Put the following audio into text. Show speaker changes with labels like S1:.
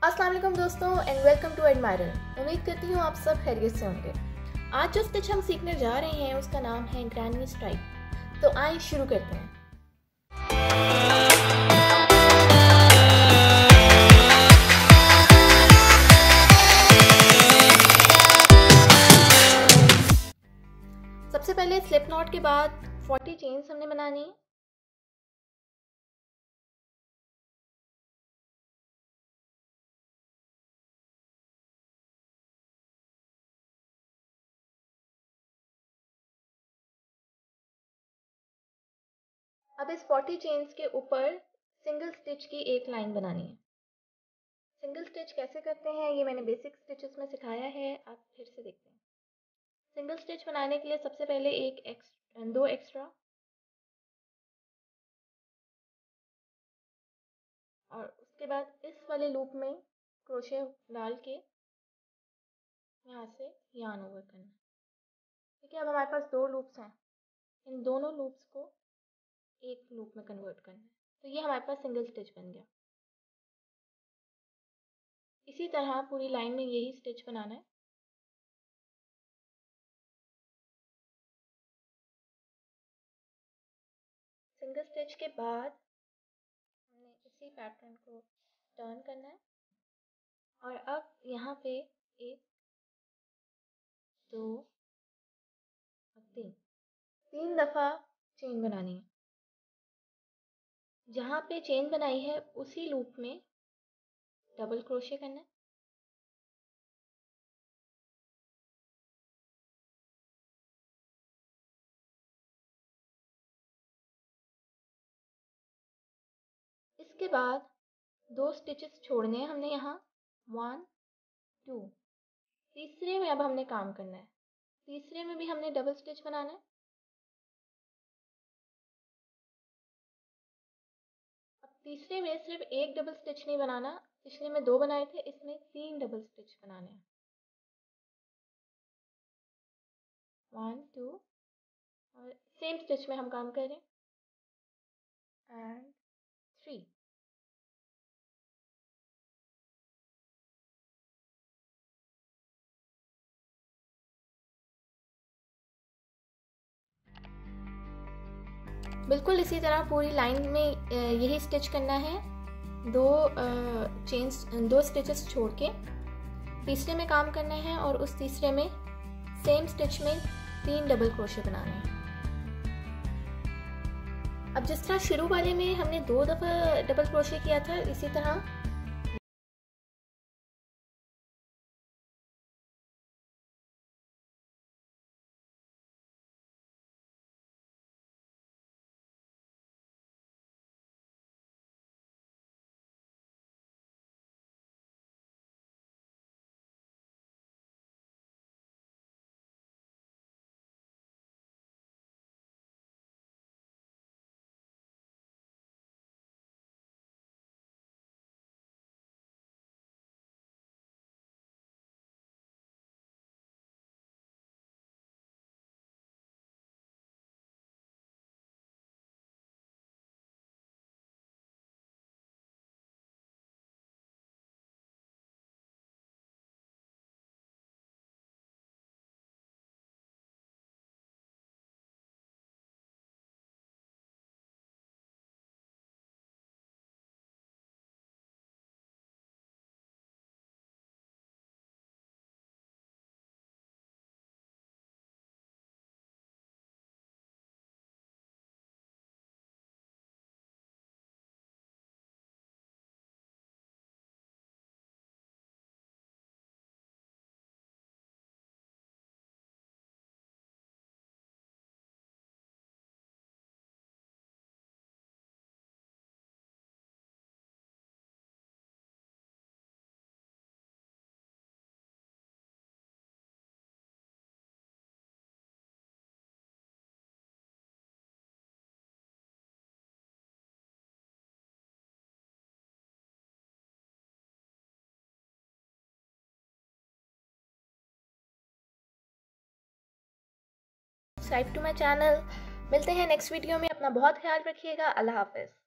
S1: अस्सलाम वालेकुम दोस्तों एंड वेलकम टू एडमायरर। उम्मीद करती हूँ आप सब खैरियत से होंगे। आज जो स्टिच हम सीखने जा रहे हैं उसका नाम है ग्रैनी स्ट्राइप। तो आइए शुरू करते हैं। सबसे पहले स्लिप नॉट के बाद 40 चेन्स हमने बनानी है। अब इस 40 चेन्स के ऊपर सिंगल स्टिच की एक लाइन बनानी है। सिंगल स्टिच कैसे करते हैं ये मैंने बेसिक स्टिचेस में सिखाया है, आप फिर से देखते हैं। सिंगल स्टिच बनाने के लिए सबसे पहले दो एक्स्ट्रा और उसके बाद इस वाले लूप में क्रोशे डाल के यहाँ से यार्न ओवर करना। ठीक है, अब हमारे पास दो लूप्स हैं, इन दोनों लूप्स को एक लूप में कन्वर्ट करना है। तो ये हमारे पास सिंगल स्टिच बन गया। इसी तरह पूरी लाइन में यही स्टिच बनाना है। सिंगल स्टिच के बाद हमने इसी पैटर्न को टर्न करना है और अब यहाँ पे एक दो और तीन दफ़ा चेन बनानी है। जहाँ पे चेन बनाई है उसी लूप में डबल क्रोशे करना है। इसके बाद दो स्टिचेस छोड़ने हैं हमने यहाँ 1 2। तीसरे में अब हमने काम करना है। तीसरे में भी हमने डबल स्टिच बनाना है। अब तीसरे में सिर्फ एक डबल स्टिच नहीं बनाना, पिछले में दो बनाए थे, इसमें 3 डबल स्टिच बनाने हैं। 1 2 और सेम स्टिच में हम काम करें एंड 3। बिल्कुल इसी तरह पूरी लाइन में यही स्टिच करना है। दो स्टिचेस छोड़ के तीसरे में काम करना है और उस तीसरे में सेम स्टिच में 3 डबल क्रोशे बनाने हैं। अब जिस तरह शुरू वाले में हमने 2 दफ़ा डबल क्रोशे किया था, इसी तरह सब्सक्राइब टू माई चैनल। मिलते हैं नेक्स्ट वीडियो में। अपना बहुत ख्याल रखिएगा। अल्लाह हाफिज़।